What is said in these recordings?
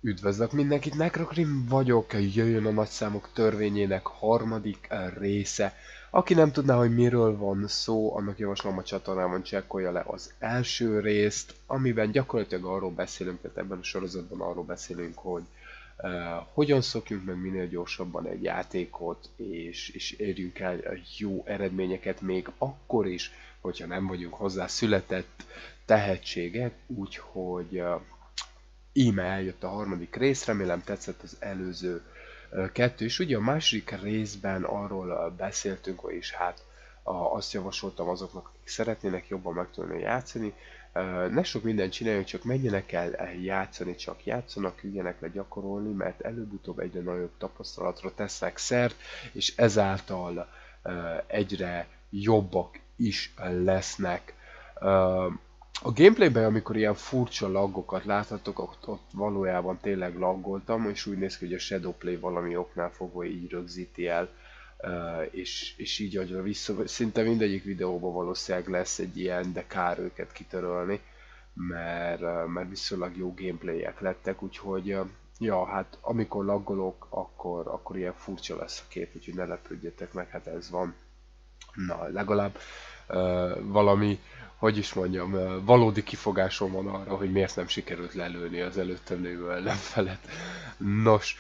Üdvözlök mindenkit, Necrokrim vagyok, jöjjön a nagyszámok törvényének harmadik része. Aki nem tudná, hogy miről van szó, annak javaslom a csatornámon csekkolja le az első részt, amiben gyakorlatilag arról beszélünk, tehát ebben a sorozatban arról beszélünk, hogy hogyan szokjunk meg minél gyorsabban egy játékot, és érjünk el jó eredményeket még akkor is, hogyha nem vagyunk hozzá született tehetségek, úgyhogy íme eljött a harmadik rész, remélem tetszett az előző kettő, és ugye a második részben arról beszéltünk, vagyis hát azt javasoltam azoknak, akik szeretnének jobban megtanulni játszani, ne sok mindent csináljuk, csak menjenek el játszani, csak játszanak, üljenek le gyakorolni, mert előbb-utóbb egyre nagyobb tapasztalatra tesznek szert, és ezáltal egyre jobbak is lesznek. A gameplayben, amikor ilyen furcsa laggokat láthatok, ott valójában tényleg laggoltam, és úgy néz ki, hogy a Shadowplay valami oknál fogva így rögzíti el, és így adja vissza. Szinte mindegyik videóban valószínűleg lesz egy ilyen, de kár őket kitörölni, mert viszonylag jó gameplayek lettek, úgyhogy ja, hát amikor laggolok, akkor ilyen furcsa lesz a kép, úgyhogy ne lepődjetek meg, hát ez van. Na, legalább valami, hogy is mondjam, valódi kifogásom van arra, hogy miért nem sikerült lelőni az előttem lévő ellenfelet. Nos,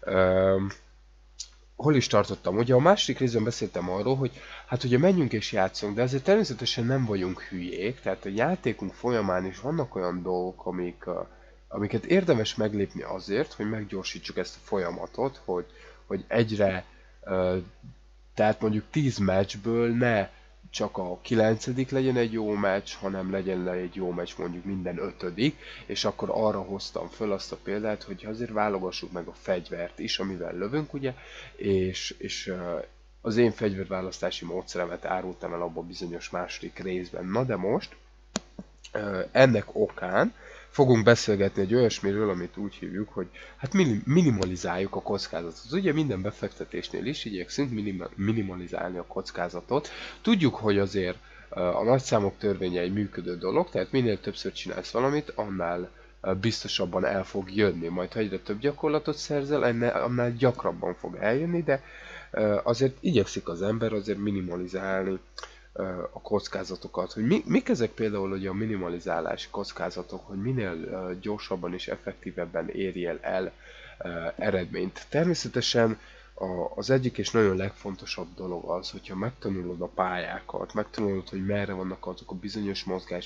hol is tartottam? Ugye a második részben beszéltem arról, hogy hát ugye menjünk és játszunk, de azért természetesen nem vagyunk hülyék, tehát a játékunk folyamán is vannak olyan dolgok, amiket érdemes meglépni azért, hogy meggyorsítsuk ezt a folyamatot, hogy egyre tehát mondjuk 10 meccsből ne csak a 9. legyen egy jó meccs, hanem legyen egy jó meccs mondjuk minden 5. És akkor arra hoztam föl azt a példát, hogy azért válogassuk meg a fegyvert is, amivel lövünk, ugye, és az én fegyverválasztási módszeremet árultam el abban a bizonyos második részben. Na de most ennek okán fogunk beszélgetni egy olyasmiről, amit úgy hívjuk, hogy hát minimalizáljuk a kockázatot. Ugye minden befektetésnél is igyekszünk minimalizálni a kockázatot. Tudjuk, hogy azért a nagyszámok törvénye egy működő dolog, tehát minél többször csinálsz valamit, annál biztosabban el fog jönni. Majd ha egyre több gyakorlatot szerzel, annál gyakrabban fog eljönni, de azért igyekszik az ember azért minimalizálni a kockázatokat. Hogy mik ezek például ugye a minimalizálási kockázatok, hogy minél gyorsabban és effektívebben érjél el eredményt. Természetesen az egyik és nagyon legfontosabb dolog az, hogyha megtanulod a pályákat, megtanulod, hogy merre vannak azok a bizonyos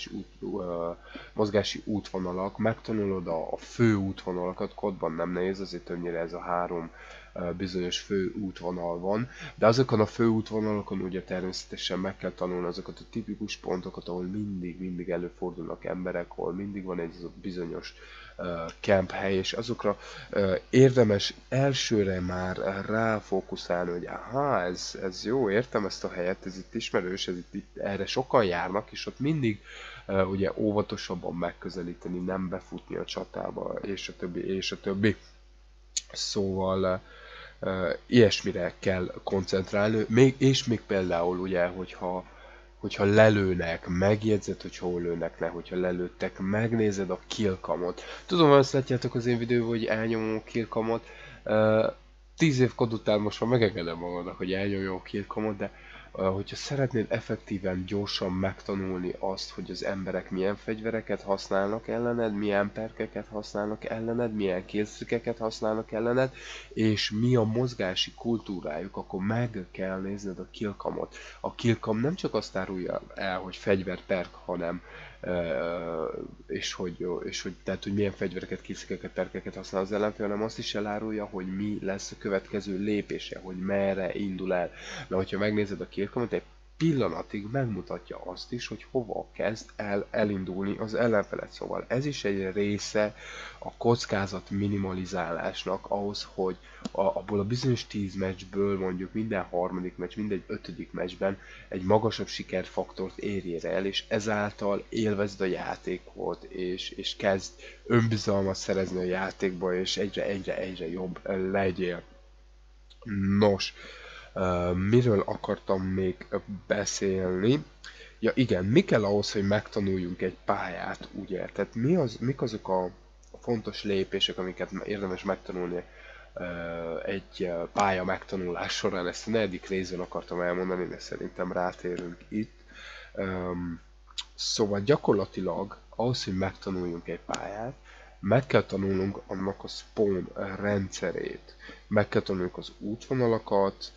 mozgási útvonalak, megtanulod a fő útvonalakat, kodban nem nehéz, azért többnyire ez a 3 bizonyos fő útvonal van, de azokon a fő útvonalakon ugye természetesen meg kell tanulni azokat a tipikus pontokat, ahol mindig előfordulnak emberek, ahol mindig van egy bizonyos camp hely, és azokra érdemes elsőre már ráfókuszálni, hogy aha, ez jó, értem ezt a helyet, ez itt ismerős, itt erre sokan járnak, és ott mindig ugye óvatosabban megközelíteni, nem befutni a csatába, és a többi, és a többi. Szóval ilyesmire kell koncentrálni, még például ugye, hogyha lelőnek, megjegyzed, hogy hol lőnek le, hogyha lelőttek, megnézed a killcamot. Tudom, azt látjátok az én videóban, hogy elnyomom a killcamot. 10 év kod után most már megengedem magadnak, hogy elnyomjam a killcamot, de hogyha szeretnéd effektíven, gyorsan megtanulni azt, hogy az emberek milyen fegyvereket használnak ellened, milyen perkeket használnak ellened, milyen killstreakeket használnak ellened, és mi a mozgási kultúrájuk, akkor meg kell nézned a killcamot. A killcam nem csak azt árulja el, hogy fegyver perk, hanem tehát, hogy milyen fegyvereket, killstreakeket, perkeket használ az ellenfél, hanem azt is elárulja, hogy mi lesz a következő lépése, hogy merre indul el. Na, hogyha megnézed a killcamot, egy pillanatig megmutatja azt is, hogy hova kezd el elindulni az ellenfelet. Szóval ez is egy része a kockázat minimalizálásnak ahhoz, hogy abból a bizonyos 10 meccsből mondjuk minden harmadik meccs, mindegy 5. meccsben egy magasabb sikerfaktort érjél el, és ezáltal élvezd a játékot, és kezd önbizalmat szerezni a játékba, és egyre jobb legyél. Nos, miről akartam még beszélni? Ja igen, mi kell ahhoz, hogy megtanuljunk egy pályát, ugye? Tehát mik azok a fontos lépések, amiket érdemes megtanulni egy pálya megtanulás során. Ezt a 4. részben akartam elmondani, de szerintem rátérünk itt. Szóval gyakorlatilag ahhoz, hogy megtanuljunk egy pályát, meg kell tanulnunk annak a spawn rendszerét. Meg kell tanulnunk az útvonalakat,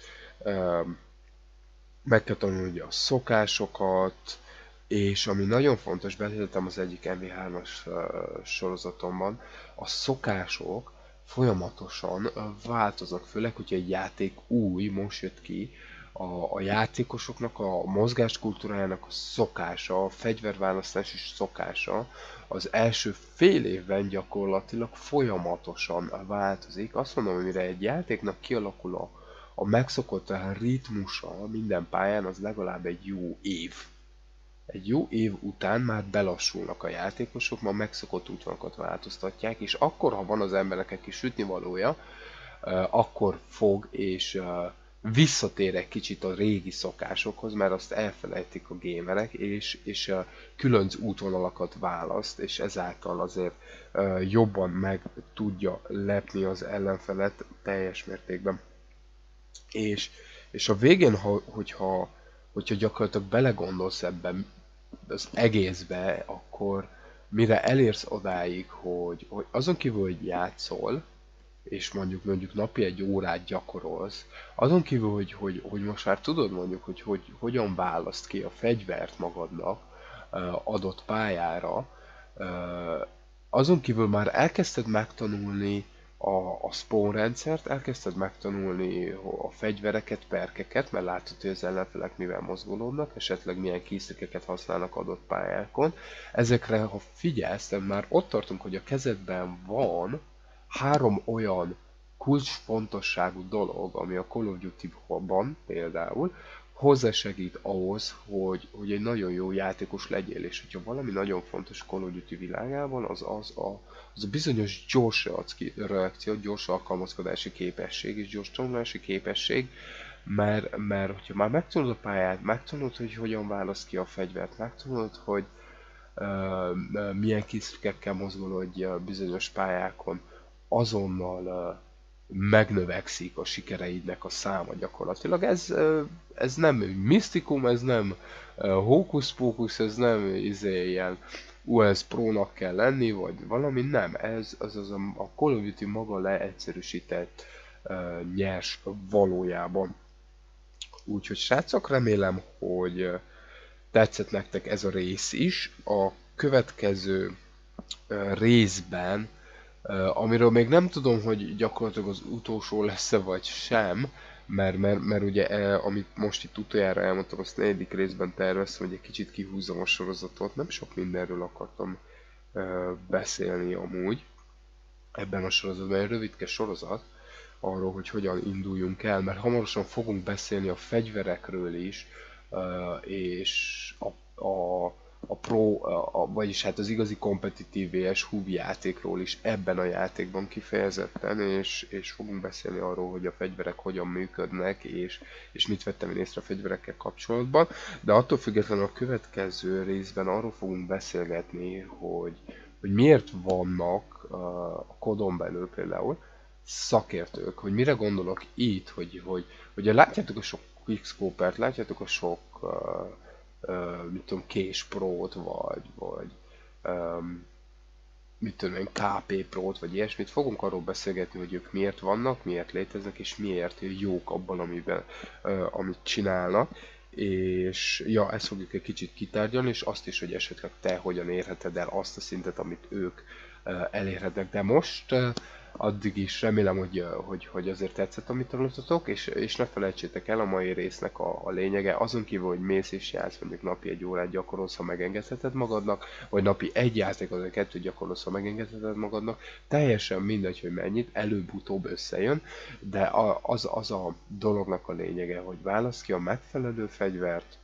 meg kell tanulni a szokásokat, és ami nagyon fontos, beszéltem az egyik MV3-as sorozatomban, a szokások folyamatosan változnak, főleg, hogyha egy játék új, most jött ki, a játékosoknak a mozgáskultúrájának a szokása, a fegyverválasztási szokása az első fél évben gyakorlatilag folyamatosan változik. Azt mondom, hogy mire egy játéknak kialakul a megszokott ritmusa minden pályán, az legalább egy jó év. Egy jó év után már belassulnak a játékosok, már megszokott útvonalakat változtatják, és akkor, ha van az embernek egy kis ütnivalója, akkor fog és visszatér egy kicsit a régi szokásokhoz, mert azt elfelejtik a gamerek, és különc útvonalakat választ, és ezáltal azért jobban meg tudja lepni az ellenfelet teljes mértékben. És a végén, hogyha gyakorlatilag belegondolsz ebben az egészbe, akkor mire elérsz odáig, hogy azon kívül, hogy játszol, és mondjuk napi 1 órát gyakorolsz, azon kívül, hogy most már tudod mondjuk, hogy hogyan választ ki a fegyvert magadnak adott pályára, azon kívül már elkezdted megtanulni a spawn rendszert, elkezdted megtanulni a fegyvereket, perkeket, mert látod, hogy az ellenfelek mivel mozgolódnak, esetleg milyen készülékeket használnak adott pályákon. Ezekre, ha figyelsz, már ott tartunk, hogy a kezedben van 3 olyan kulcsfontosságú dolog, ami a Call of Duty-ban például hozzásegít ahhoz, hogy egy nagyon jó játékos legyél, és hogyha valami nagyon fontos Call of Duty világában, az a bizonyos gyors reakció, gyors alkalmazkodási képesség és gyors tanulási képesség, mert hogyha már megtanulod a pályát, megtanulod, hogy hogyan válasz ki a fegyvert, megtanulod, hogy milyen készülékekkel mozgolódj bizonyos pályákon, azonnal megnövekszik a sikereidnek a száma gyakorlatilag. Ez nem misztikum, ez nem hókusz-pókusz, ez nem ilyen US Pro-nak kell lenni, vagy valami, nem. Ez a Call of Duty maga leegyszerűsített nyers valójában. Úgyhogy srácok, remélem, hogy tetszett nektek ez a rész is. A következő részben, amiről még nem tudom, hogy gyakorlatilag az utolsó lesz-e vagy sem, mert ugye amit most itt utoljára elmondtam, azt 4. részben terveztem, hogy egy kicsit kihúzzam a sorozatot, nem sok mindenről akartam beszélni amúgy ebben a sorozatban, egy rövidke sorozat arról, hogy hogyan induljunk el, mert hamarosan fogunk beszélni a fegyverekről is, és a pro, vagyis hát az igazi kompetitív VS Hub játékról is ebben a játékban kifejezetten, és fogunk beszélni arról, hogy a fegyverek hogyan működnek, és mit vettem én észre a fegyverekkel kapcsolatban, de attól függetlenül a következő részben arról fogunk beszélgetni, hogy miért vannak a kodon belül például szakértők, hogy mire gondolok itt, hogy látjátok a sok quickscope-ert, látjátok a sok mit tudom, Case Pro-t, vagy mit tudom én, KP Pro-t, vagy ilyesmit. Fogunk arról beszélgetni, hogy ők miért vannak, miért léteznek, és miért jók abban, amit csinálnak. És ja, ezt fogjuk egy kicsit kitárgyalni, és azt is, hogy esetleg te hogyan érheted el azt a szintet, amit ők elérhetnek. De most addig is remélem, hogy azért tetszett, amit tanultatok, és ne felejtsétek el, a mai résznek a lényege, azon kívül, hogy mész és játsz, mondjuk napi 1 órát gyakorolsz, ha megengedheted magadnak, vagy napi 1 játékot, vagy 2 gyakorolsz, ha megengedheted magadnak, teljesen mindegy, hogy mennyit, előbb-utóbb összejön, de az a dolognak a lényege, hogy válasz ki a megfelelő fegyvert,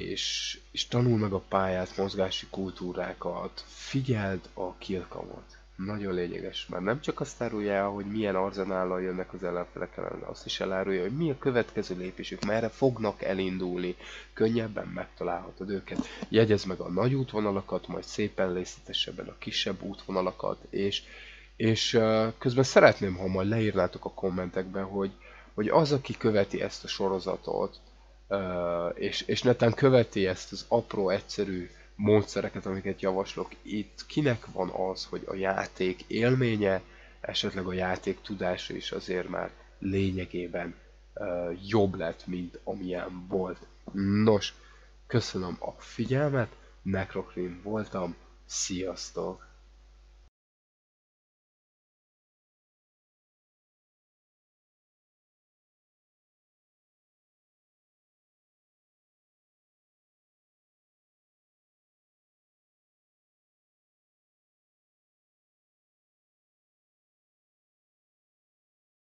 és tanul meg a pályát, mozgási kultúrákat, figyeld a killcamot. nagyon lényeges. Már nem csak azt árulja, hogy milyen arzenállal jönnek az ellenfelek ellen, azt is elárulja, hogy mi a következő lépésük, merre fognak elindulni. Könnyebben megtalálhatod őket. Jegyezd meg a nagy útvonalakat, majd szépen részletesebben a kisebb útvonalakat, és közben szeretném, ha majd leírnátok a kommentekben, hogy az, aki követi ezt a sorozatot, és netán követi ezt az apró, egyszerű módszereket, amiket javaslok, itt kinek van az, hogy a játék élménye, esetleg a játék tudása is azért már lényegében jobb lett, mint amilyen volt. Nos, köszönöm a figyelmet, Necrocrim voltam, sziasztok!